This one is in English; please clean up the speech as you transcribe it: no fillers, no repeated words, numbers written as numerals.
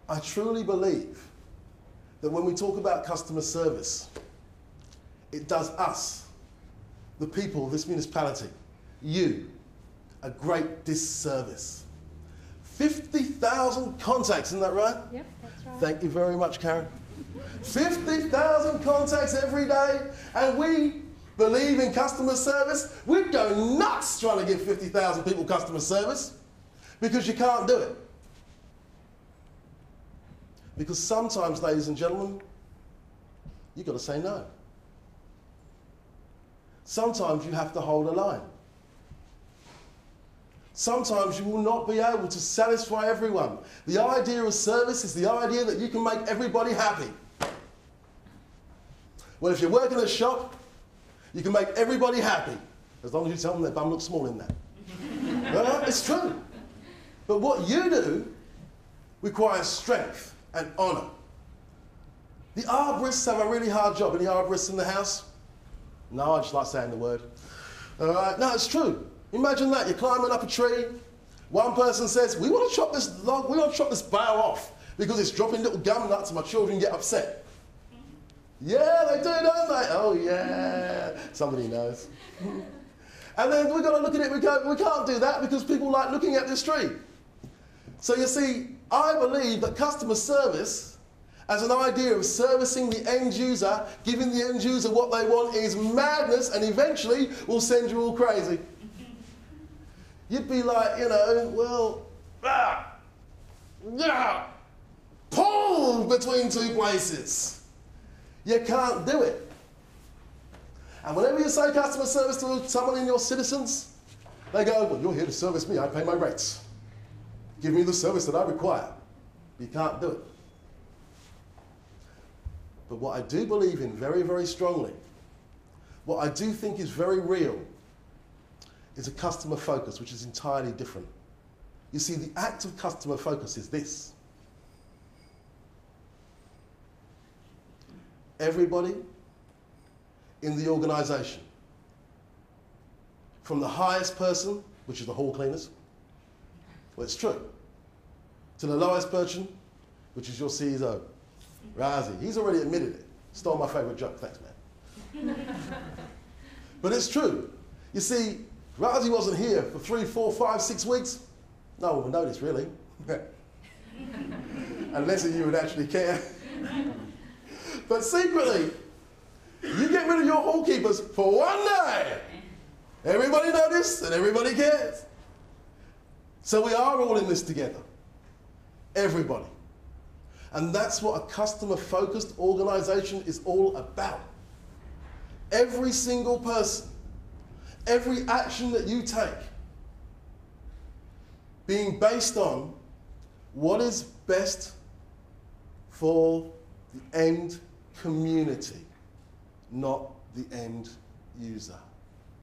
I truly believe that when we talk about customer service, it does us, the people of this municipality, you, a great disservice. 50,000 contacts, isn't that right? Yep, that's right. Thank you very much, Karen. 50,000 contacts every day, and we believe in customer service. We'd go nuts trying to give 50,000 people customer service because you can't do it. Because sometimes, ladies and gentlemen, you've got to say no. Sometimes you have to hold a line. Sometimes you will not be able to satisfy everyone. The idea of service is the idea that you can make everybody happy. Well, if you work in a shop, you can make everybody happy, as long as you tell them their bum looks small in that. It's true. But what you do requires strength and honour. The arborists have a really hard job. Any arborists in the house? No, I just like saying the word. All right, no, it's true. Imagine that, you're climbing up a tree. One person says, we want to chop this log, we want to chop this bough off because it's dropping little gum nuts and my children get upset. Yeah, they do, don't they? Oh, yeah. Somebody knows. And then we've got to look at it, we go, we can't do that because people like looking at this tree. So you see, I believe that customer service, as an idea of servicing the end user, giving the end user what they want, is madness and eventually will send you all crazy. You'd be like, you know, well, pulled between two places. You can't do it. And whenever you say customer service to someone in your citizens, they go, well, you're here to service me, I pay my rates. Give me the service that I require. You can't do it. But what I do believe in very, very strongly, what I do think is very real, is a customer focus, which is entirely different. You see, the act of customer focus is this. Everybody in the organisation, from the highest person, which is the hall cleaners, well, it's true, to the lowest person, which is your CEO, Razi. He's already admitted it. Stole my favourite joke, thanks, man. But it's true. You see, Razi wasn't here for 3, 4, 5, 6 weeks. No one would notice, really. Unless you would actually care. But secretly, you get rid of your hall keepers for one day. Everybody noticed and everybody cares. So we are all in this together. Everybody. And that's what a customer-focused organisation is all about. Every single person, every action that you take, being based on what is best for the end community, not the end user.